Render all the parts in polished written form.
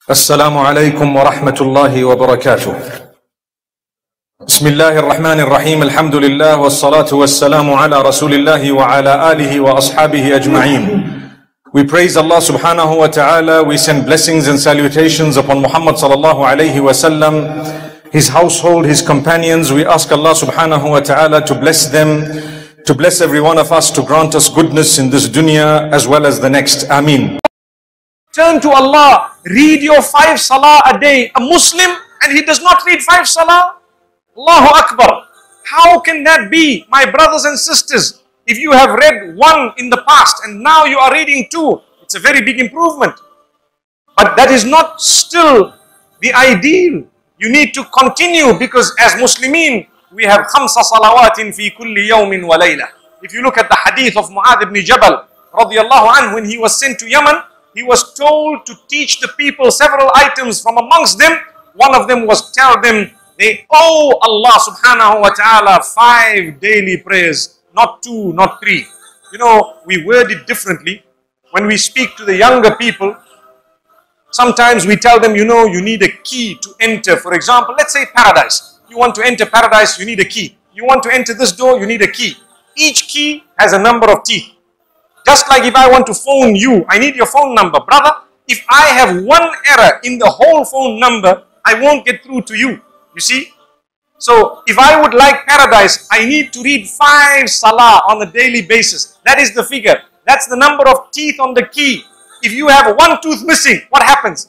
السلام عليكم ورحمة الله وبركاته. بسم الله الرحمن الرحيم. الحمد لله والصلاة والسلام على رسول الله وعلى آله وأصحابه أجمعين. We praise Allah subhanahu wa ta'ala. We send blessings and salutations upon Muhammad sallallahu alayhi wa sallam, his household, his companions. We ask Allah subhanahu wa ta'ala to bless them, to bless every one of us, to grant us goodness in this dunya as well as the next. Ameen. Turn to Allah, read your 5 salah a day. A Muslim and he does not read 5 salah? Allahu Akbar. How can that be, my brothers and sisters? If you have read 1 in the past and now you are reading 2, it's a very big improvement. But that is not still the ideal. You need to continue, because as Muslimin, we have 5 salawatin fi kulli yawmin wa layla. If you look at the hadith of Mu'adh ibn Jabal radiyallahu anhu, when he was sent to Yemen, he was told to teach the people several items. From amongst them, one of them was tell them they owe Allah subhanahu wa ta'ala 5 daily prayers, not 2, not 3. You know, we word it differently. When we speak to the younger people, sometimes we tell them, you know, you need a key to enter. For example, let's say paradise. You want to enter paradise, you need a key. You want to enter this door, you need a key. Each key has a number of teeth. Just like if I want to phone you, I need your phone number. Brother, if I have 1 error in the whole phone number, I won't get through to you. You see? So, if I would like paradise, I need to read 5 salah on a daily basis. That is the figure. That's the number of teeth on the key. If you have 1 tooth missing, what happens?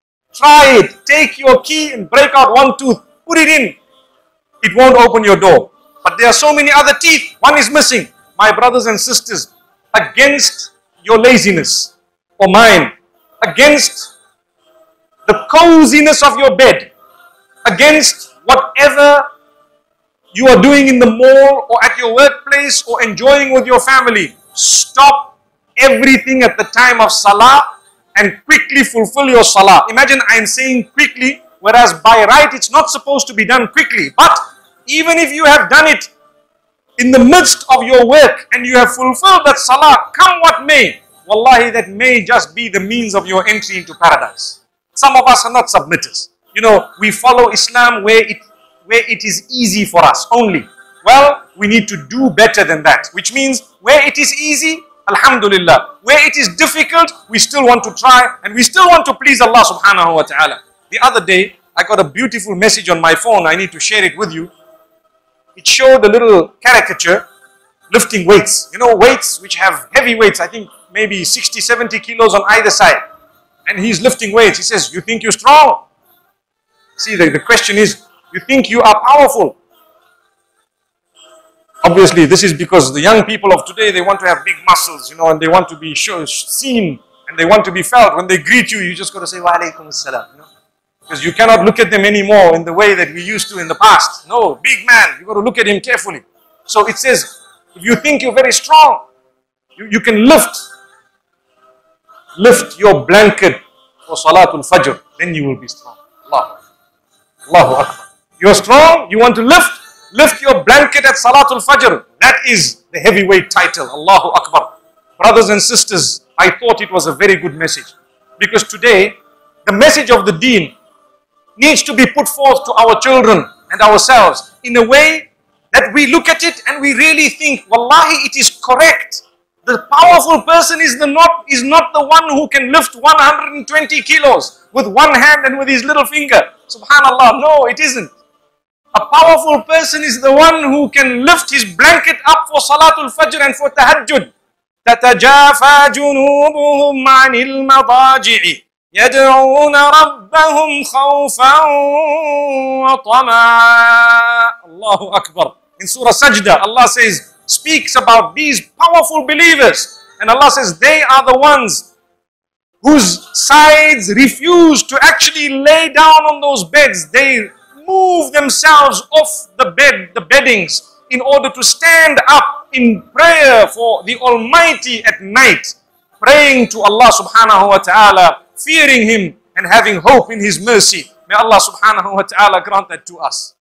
Try it. Take your key and break out 1 tooth. Put it in. It won't open your door. But there are so many other teeth. 1 is missing. My brothers and sisters, against your laziness or mine, against the coziness of your bed, against whatever you are doing in the mall or at your workplace or enjoying with your family, stop everything at the time of salah and quickly fulfill your salah. Imagine I am saying quickly, whereas by right it's not supposed to be done quickly. But even if you have done it in the midst of your work and you have fulfilled that salah, come what may, wallahi, that may just be the means of your entry into paradise. Some of us are not submitters. You know, we follow Islam where it is easy for us only. Well, we need to do better than that, which means where it is easy, alhamdulillah. Where it is difficult, we still want to try and we still want to please Allah subhanahu wa ta'ala. The other day, I got a beautiful message on my phone. I need to share it with you. It showed a little caricature lifting weights. You know, weights which have heavy weights, I think maybe 60, 70 kilos on either side. And he's lifting weights. He says, you think you're strong? See, the question is, you think you are powerful? Obviously, this is because the young people of today, they want to have big muscles, you know, and they want to be seen and they want to be felt. When they greet you, you just got to say, wa alaikum assalam, you know. Because you cannot look at them anymore in the way that we used to in the past. No, big man, you got to look at him carefully. So it says, if you think you're very strong, you can lift your blanket for Salatul Fajr, then you will be strong. Allahu Akbar. You're strong, you want to lift your blanket at Salatul Fajr. That is the heavyweight title. Allahu Akbar. Brothers and sisters, I thought it was a very good message. Because today, the message of the deen needs to be put forth to our children and ourselves in a way that we look at it and we really think, wallahi, it is correct. The powerful person is not the one who can lift 120 kilos with 1 hand and with his little finger. Subhanallah, no, it isn't. A powerful person is the one who can lift his blanket up for Salatul Fajr and for Tahajjud. تَتَجَافَى جُنُوبُهُمْ عَنِ الْمَضَاجِعِ يَدْعُونَ رَبَّهُمْ خَوْفًا وَطَمَعًا. Allahu Akbar. In Surah Sajda, Allah says, speaks about these powerful believers. And Allah says, they are the ones whose sides refuse to actually lay down on those beds. They move themselves off the bed, the beddings, in order to stand up in prayer for the Almighty at night, praying to Allah subhanahu wa ta'ala, fearing Him and having hope in His mercy. May Allah subhanahu wa ta'ala grant that to us.